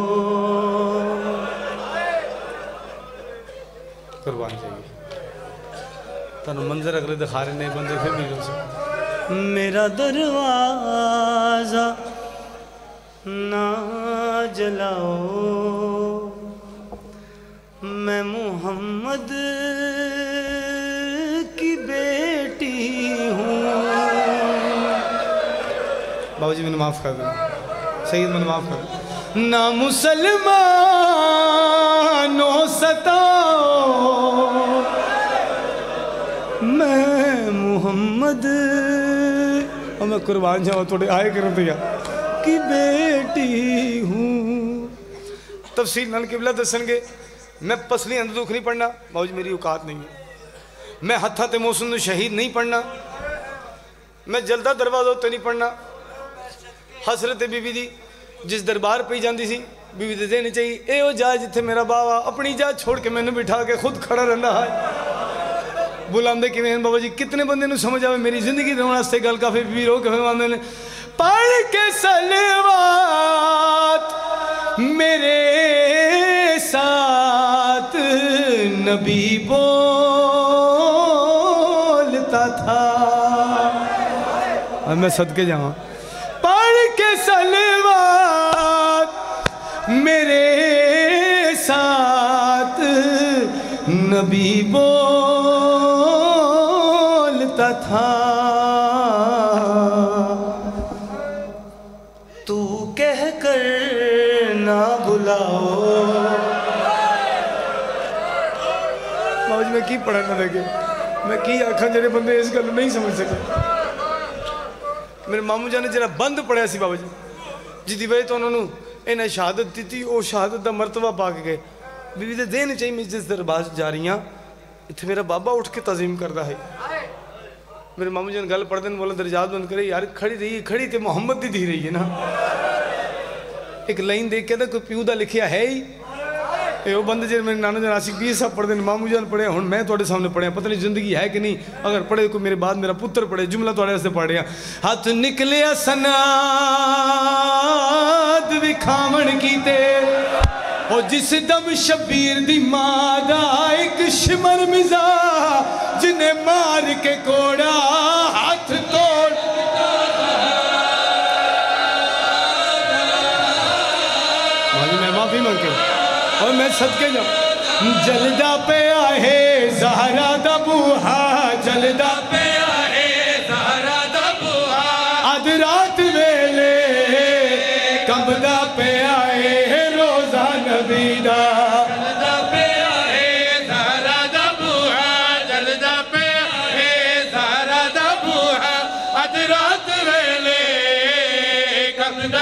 कुर्बान चाहिए तनु मंजर अगले दिखा रहे नहीं बंदे फिर भी रो सकते। मेरा दरवाजा ना जलाओ, मैं मोहम्मद की बेटी हूँ। बाबू जी मैंने माफ़ कर दो, सैयद मैंने माफ़ कर दो। ना मुसलमानों सताओ, मैं मोहम्मद और मैं कुर्बान जाऊँ थोड़े आए करूँ तो यार की बेटी हूँ। तफसील नाल किबला दसणगे, मैं पसली अंदर दुख नहीं पढ़ना, बाबू जी मेरी औकात नहीं है। मैं हत्था ते मौसम शहीद नहीं पढ़ना, मैं जलदा दरवाजा तो नहीं पढ़ना। हसरत बीबी दी जिस दरबार पे जाती सी, बीबी दे देनी चाहिए ए वो जा जिथे मेरा बाबा अपनी जा छोड़ के मैंने बिठा के खुद खड़ा रहता है। बुलाते किवें बाबा जी, कितने बंदे नूं समझ आवे मेरी जिंदगी देने वास्ते गल काफी भी रो के आंदे ने। पढ़ के सलवात मेरे साथ नबी बोलता था, मैं सदके जावा। पढ़ के सलवात मेरे साथ नबी बोलता था, तू कह कर ना बुलाओ। बाबू जी मैं की पढ़ा ना लगे, मैं की आखा जेडे बंदे इस गल नहीं समझ सके। मेरे मामू जी ने जरा बंद पढ़िया सी बाबा जी, जिदी वजह तो उन्होंने इन्हें शहादत दी, वो शहादत का मरतबा पा के गए। बीबी दे देनी चाहिए, मैं जिस दरबार जा रही हाँ इतने मेरा बाबा उठ के तज़ीम करता है। मेरे मामू जी ने गल पढ़ते हैं, बोला दरजात बंद करे यार, खड़ी रही खड़ी तो मुहम्मद दी धी रही है ना। एक लाइन देख के कोई प्यू का लिखिया है ही ये बंदे जो मेरे नाना जी आशिक भी सब पढ़ते हैं, मामू जान पढ़े, हूँ मैं थोड़े सामने पढ़िया, पता नहीं जिंदगी है कि नहीं। अगर पढ़े कोई मेरे बाद मेरा पुत्र पढ़े, जुमला थोड़े वास्ते पढ़िया। हथ निकलिया सनाद विखावण कीते, और जिस दम शबीर दी मां दा एक शिमर मिजा, जिन्हें मार के कोड़ा हाथ तोड़। मैं माफी मांगते और मैं सदके जाऊं। जलदा पे आहे ज़हरा दा बूहा, जलदा पे आहे ज़हरा दा बूहा, अध रात वेले कंबदा पे आए रोज़ा नबी दा। जलदा पे आहे ज़हरा दा बूहा, जलदा पे आहे ज़हरा दा बूहा, अध रात वेले कंबदा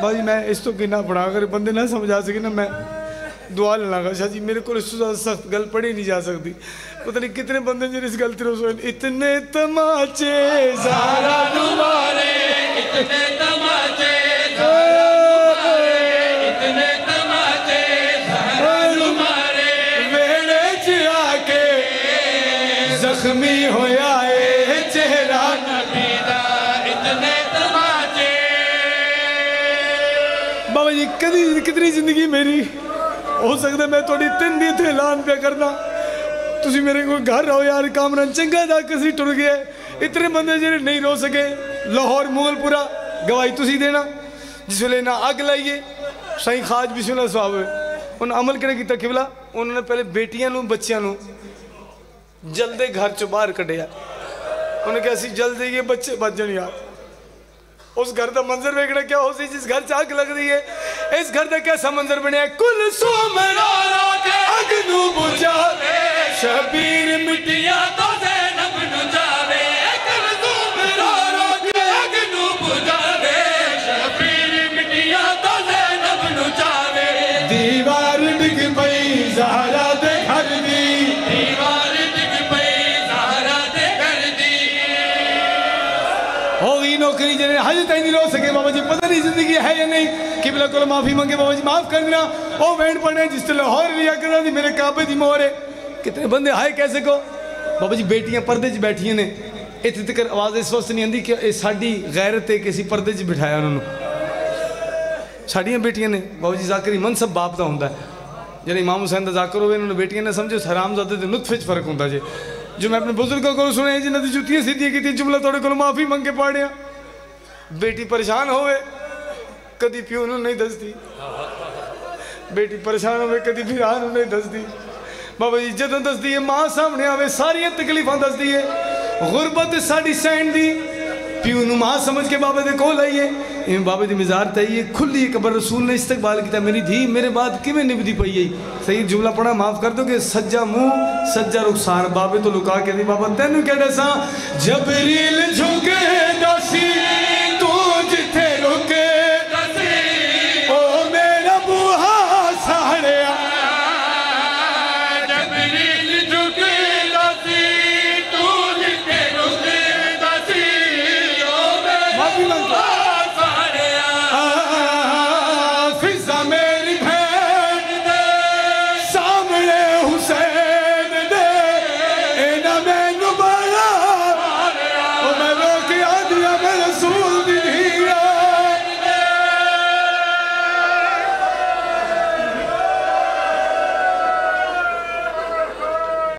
بابا جی میں اس تو کی نہ پڑھا اگر بندے نہ سمجھا سکے نا میں دعا لینا گا شاہ جی میرے کو اس سے زیادہ سخت گل پڑھی نہیں جا سکتی پتہ نہیں کتنے بندے جن اس گلتی رو سوئے اتنے تماچے زہرا تمہارے اتنے تماچے زہرا تمہارے اتنے تماچے زہرا تمہارے ویڑے چرا کے زخمی ہویا ہے چہرہ نبی دا اتنے تماچے بابا جی کدی کتنی زندگی میری ہو سکتا ہے میں تھوڑی تین دی تھے اعلان پہ کرنا تسی میرے کو گھر رہو یار کامران چنگا دا کسی ٹر گیا اتنے بندے جنہیں نہیں رو سکے لاہور مغل پورا گواہی تسی دینا جس ویلے نہ آگ لائیے سائیں خاج بسم اللہ صاحب انہوں عمل کرنے کی تقبلہ انہوں نے پہلے بیٹیاں نو بچیاں نو جلدے گھر چو باہر کٹیا انہوں نے کہا سی جلدے یہ بچے بچ جن یار اس گھر دا منظر بیکڑا کیا ہو سی جس گھر چاک لگ رہی ہے اس گھر دا کیسا منظر بنے ہے کل سوم رو رو کے اگنو بجا شبیر مٹیاں تو زینب نو جاوے کل سوم رو رو کے اگنو بجاوے شبیر مٹیاں تو زینب نو جاوے دیوار ڈگ پئی زہرا دے گھر دی دیوار ڈگ پئی زہرا دے گھر دی ہوگی نوکری جنہیں حج تین نہیں رو سکے بابا جی پتہ نہیں زندگی ہے یا نہیں قبلہ کو معافی مانگے بابا جی معاف کر دینا او وینڈ پڑھنے جس طرح لاہور لیا کرنا دی میرے کعبے دی مہر ہے کتنے بندے ہائے کیسے کو بابا جی بیٹیاں پردے چ بیٹھی ہیں نے اتنے تک آواز اس وقت نہیں آندی کہ اے ساڈی غیرت ہے کسی پردے چ بٹھایا انہوں نے ساڈیاں بیٹیاں نے بابا جی ذاکری منصب باپ دا ہوندا ہے جب امام حسین دا ذاکر ہوئے انہوں نے بیٹیاں نے سمجھو حرام زادے تے نطفے چ فرق ہوندا جے جو میں اپنے بزرگوں کو سنے جنہاں دی جوتیاں سیدھیاں کیتیں جملہ توڑے کو معافی منگ کے پاڑیا بیٹی پریشان ہوئے کدی پیو انہوں نہیں دس دی بیٹی پریشان ہوئے کدی پھران انہوں نہیں دس دی بابا جی جدوں دس دی ہے ماں سامنے آوے ساری تکلیفاں دس دی ہے غربت ساڑی سینڈ دی پیو انہوں ماں سمجھ کے بابا دے کول آئیے امام بابا دی مزار تائیے کھلی قبر رسول نے استقبال کیتا میری دھی میرے بعد کیویں نبدی پئی ہے صحیح جملہ پڑھا معاف کر دو کہ سجا منہ سجا رخسار بابے تو لکا کے دی بابا تینوں کہہ دساں جبریل جھکے داسی